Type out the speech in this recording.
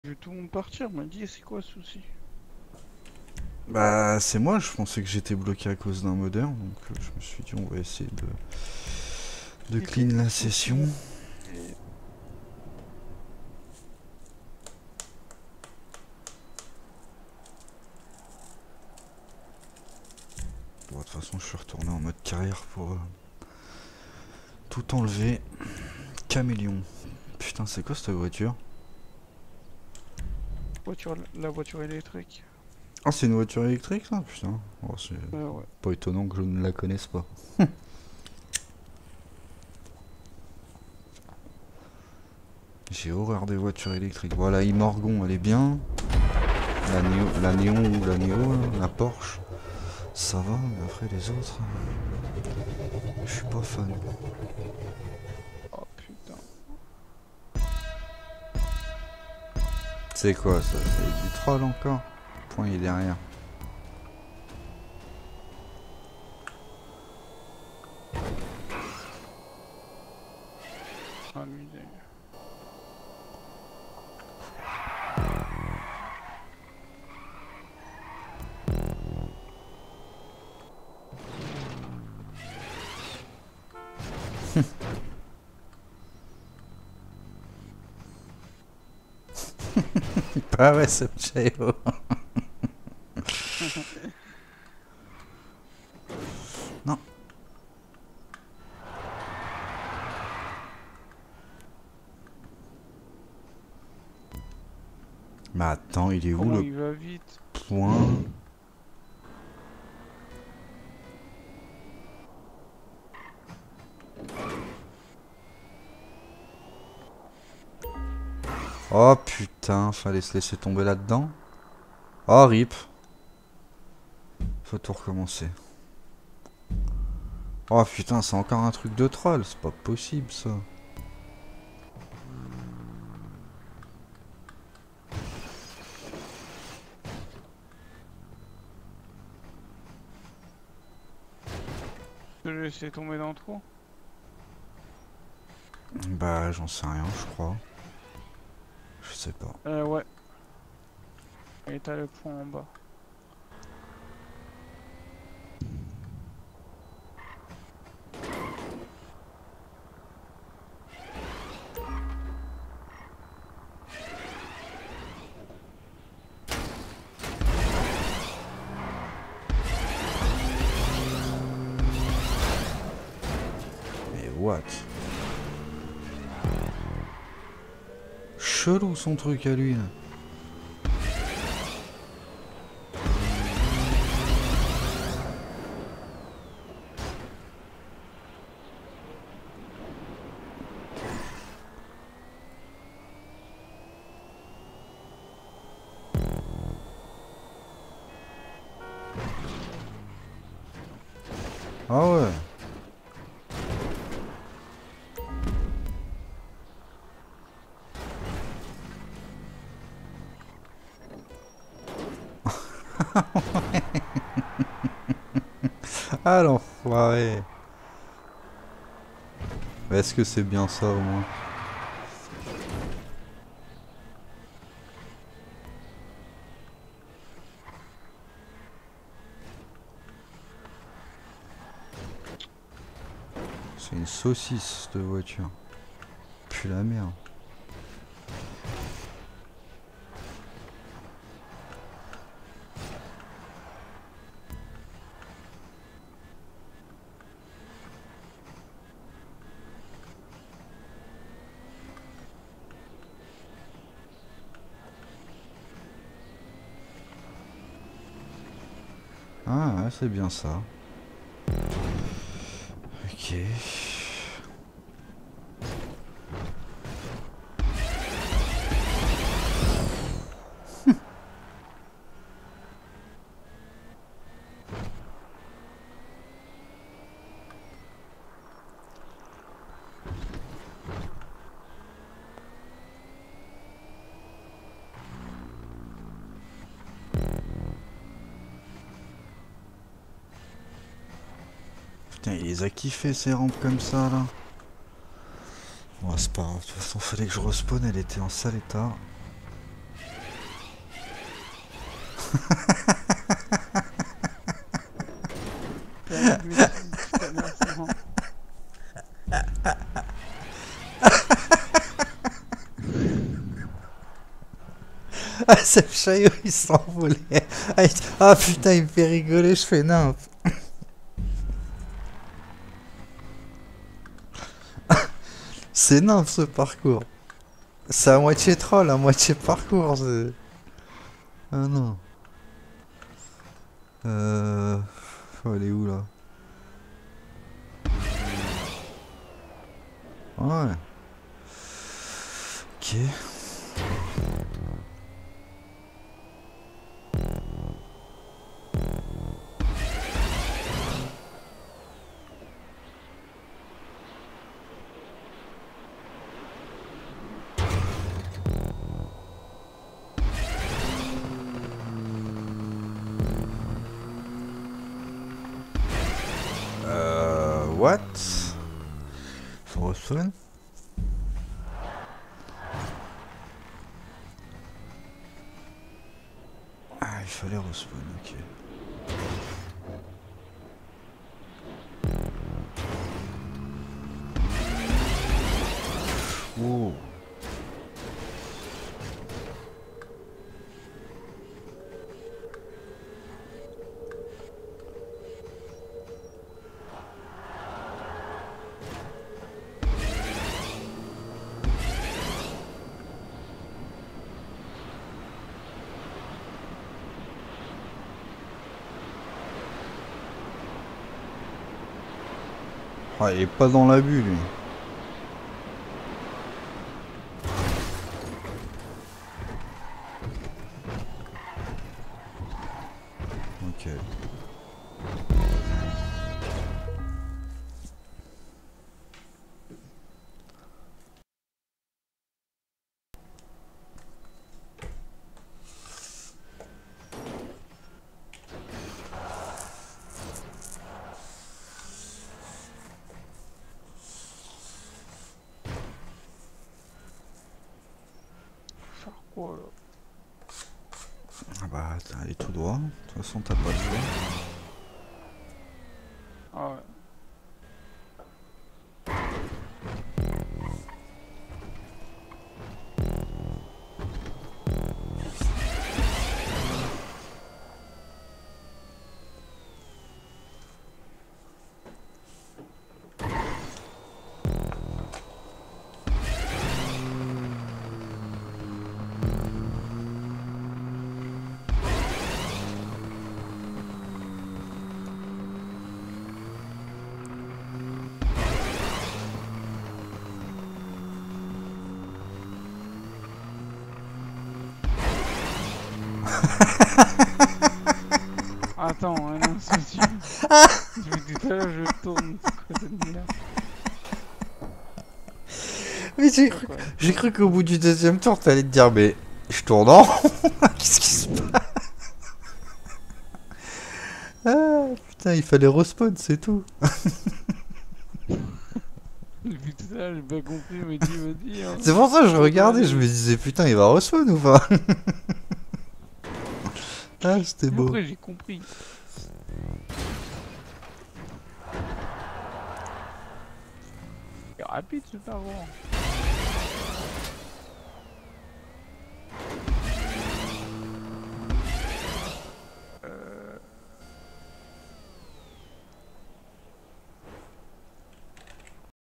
Je vais tout le monde partir, m'a dit c'est quoi le souci? Bah c'est moi, je pensais que j'étais bloqué à cause d'un modeur, donc je me suis dit on va essayer de Il était clean la où session. mon... Bon, de toute façon je suis retourné en mode carrière pour tout enlever. Caméléon. Putain c'est quoi cette voiture? voiture, la voiture électrique. Ah c'est une voiture électrique ça? Putain. Oh, c'est Ouais. pas étonnant que je ne la connaisse pas. J'ai horreur des voitures électriques. Voilà, Imorgon elle est bien. La Néon ou la Néo, là, la Porsche. Ça va, mais après les autres, je suis pas fan. Oh putain. C'est quoi ça? C'est du troll encore? Le point il est derrière. Amusé. Ah ouais, c'est Cheo. Non. Mais attends, il est où Comment le il va vite? point? Oh putain, fallait se laisser tomber là-dedans. Oh rip. Faut tout recommencer. Oh putain, c'est encore un truc de troll, c'est pas possible ça. Je vais laisser tomber dans le trou. Bah j'en sais rien, je crois. Je sais pas. Ouais. Et t'as le point en bas. Mais what? Chelou son truc à lui là. Ah ouais. Ah l'enfoiré. Est-ce que c'est bien ça au moins? C'est une saucisse de voiture. Puis la merde. Ah ouais, c'est bien ça. Ok. Putain, il les a kiffés ces rampes comme ça là. Bon, c'est pas grave, de toute façon, fallait que je respawn, elle était en sale état. T'as vu tout à l'heure, c'est bon. Ah, ce chaillot, il s'envolait. Ah putain, il me fait rigoler, je fais nymphe. C'est nymphe ce parcours. C'est à moitié troll, à moitié parcours. Ah non. Faut aller où là? Ouais. Ok. What? Faut respawn? Ah, il fallait respawn, ok. Oh. Ah, il est pas dans l'abus lui. Ok. Faire quoi là? Ah bah, allez tout droit. De toute façon, t'as pas le choix. Ah ouais. Attends, un instant. Je me dis tout à l'heure, je tourne. C'est quoi cette merde? Mais Quoi? j'ai cru qu'au bout du deuxième tour, t'allais te dire, mais je tourne en rond. Qu'est-ce qui se passe? Ah putain, il fallait respawn, c'est tout. Depuis tout à l'heure, j'ai pas compris, mais dis, vas-y. Hein. C'est pour ça que je regardais, je me disais, putain, il va respawn ou pas? Ah, c'était beau. Après, j'ai compris. C'est rapide ce parcours.